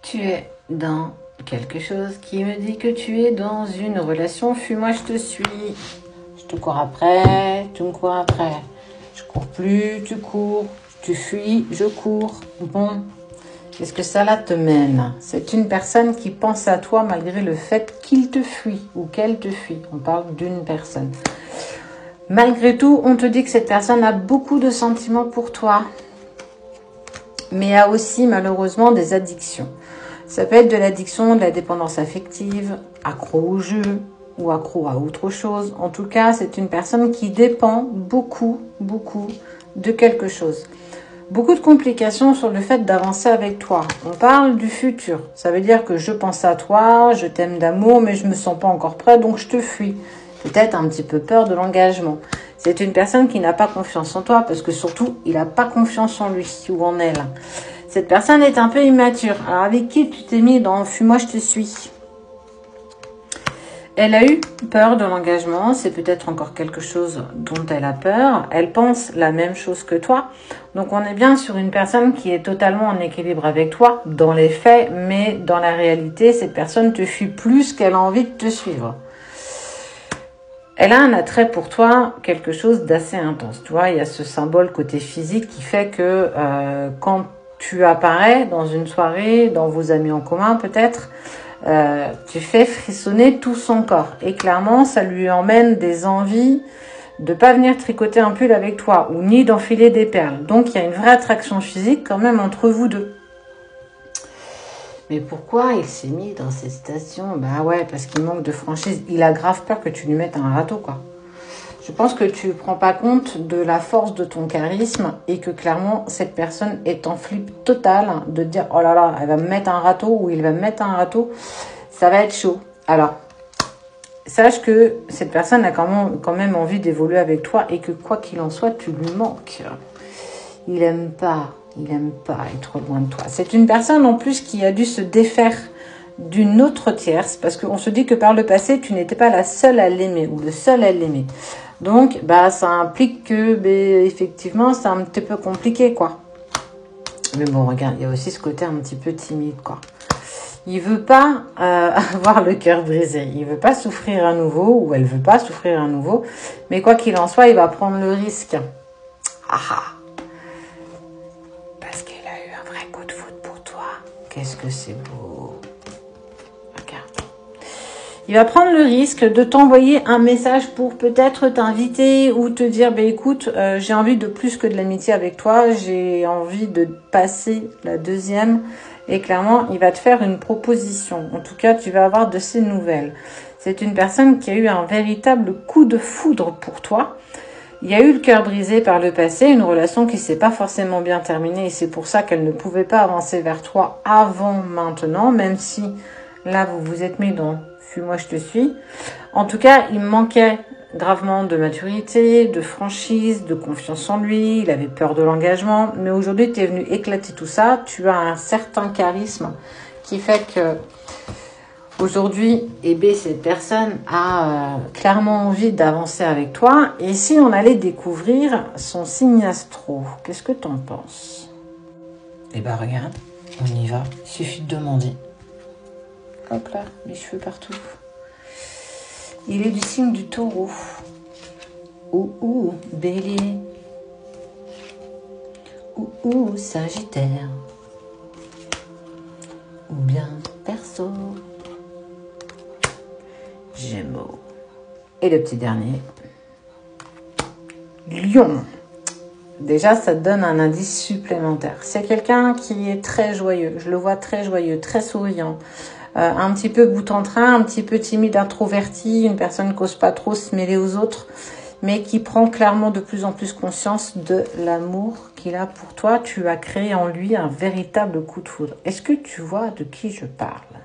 Tu es dans quelque chose qui me dit que tu es dans une relation. Fuis-moi, je te suis. Je te cours après, tu me cours après. Je cours plus, tu cours. Tu fuis, je cours. Bon, est-ce que ça là te mène? C'est une personne qui pense à toi malgré le fait qu'il te fuit ou qu'elle te fuit. On parle d'une personne. Malgré tout, on te dit que cette personne a beaucoup de sentiments pour toi, mais a aussi malheureusement des addictions. Ça peut être de l'addiction, de la dépendance affective, accro au jeu ou accro à autre chose. En tout cas, c'est une personne qui dépend beaucoup de quelque chose. Beaucoup de complications sur le fait d'avancer avec toi. On parle du futur. Ça veut dire que je pense à toi, je t'aime d'amour, mais je me sens pas encore prêt, donc je te fuis. Peut-être un petit peu peur de l'engagement. C'est une personne qui n'a pas confiance en toi, parce que surtout, il n'a pas confiance en lui ou en elle. Cette personne est un peu immature. Alors, avec qui tu t'es mis dans « Fuis-moi, je te suis ». Elle a eu peur de l'engagement. C'est peut-être encore quelque chose dont elle a peur. Elle pense la même chose que toi. Donc, on est bien sur une personne qui est totalement en équilibre avec toi dans les faits, mais dans la réalité, cette personne te fuit plus qu'elle a envie de te suivre. Elle a un attrait pour toi, quelque chose d'assez intense. Tu vois, il y a ce symbole côté physique qui fait que quand tu apparais dans une soirée, dans vos amis en commun peut-être, tu fais frissonner tout son corps. Et clairement, ça lui emmène des envies de pas venir tricoter un pull avec toi ou ni d'enfiler des perles. Donc, il y a une vraie attraction physique quand même entre vous deux. Mais pourquoi il s'est mis dans cette station? Bah ouais, parce qu'il manque de franchise. Il a grave peur que tu lui mettes un râteau, quoi. Je pense que tu ne prends pas compte de la force de ton charisme et que clairement, cette personne est en flip total de dire « Oh là là, elle va me mettre un râteau ou il va me mettre un râteau. Ça va être chaud. » Alors, sache que cette personne a quand même envie d'évoluer avec toi et que quoi qu'il en soit, tu lui manques. Il aime pas être loin de toi. C'est une personne en plus qui a dû se défaire d'une autre tierce parce qu'on se dit que par le passé, tu n'étais pas la seule à l'aimer ou le seul à l'aimer. Donc, ça implique que, effectivement, c'est un petit peu compliqué, quoi. Mais bon, regarde, il y a aussi ce côté un petit peu timide, quoi. Il veut pas avoir le cœur brisé. Il veut pas souffrir à nouveau ou elle veut pas souffrir à nouveau. Mais quoi qu'il en soit, il va prendre le risque. Parce qu'elle a eu un vrai coup de foudre pour toi. Qu'est-ce que c'est beau. Regarde. Il va prendre le risque de t'envoyer un message pour peut-être t'inviter ou te dire, écoute, j'ai envie de plus que de l'amitié avec toi, j'ai envie de passer la deuxième. Et clairement, il va te faire une proposition. En tout cas, tu vas avoir de ses nouvelles. C'est une personne qui a eu un véritable coup de foudre pour toi. Il y a eu le cœur brisé par le passé, une relation qui s'est pas forcément bien terminée et c'est pour ça qu'elle ne pouvait pas avancer vers toi avant maintenant, même si là, vous vous êtes mis dans « Fuis-moi, je te suis ». En tout cas, il manquait gravement de maturité, de franchise, de confiance en lui. Il avait peur de l'engagement. Mais aujourd'hui, tu es venu éclater tout ça. Tu as un certain charisme qui fait que aujourd'hui, cette personne a clairement envie d'avancer avec toi. Et si on allait découvrir son signe astro, qu'est-ce que tu en penses? Regarde, on y va. Il suffit de demander. Hop là, les cheveux partout. Il est du signe du taureau. Bélier. Sagittaire. Ou bien Verseau. Gémeaux. Et le petit dernier. Lion. Déjà, ça te donne un indice supplémentaire. C'est quelqu'un qui est très joyeux. Je le vois très joyeux, très souriant. Un petit peu bout en train, un petit peu timide, introverti, une personne qui n'ose pas trop se mêler aux autres, mais qui prend clairement de plus en plus conscience de l'amour qu'il a pour toi. Tu as créé en lui un véritable coup de foudre. Est-ce que tu vois de qui je parle?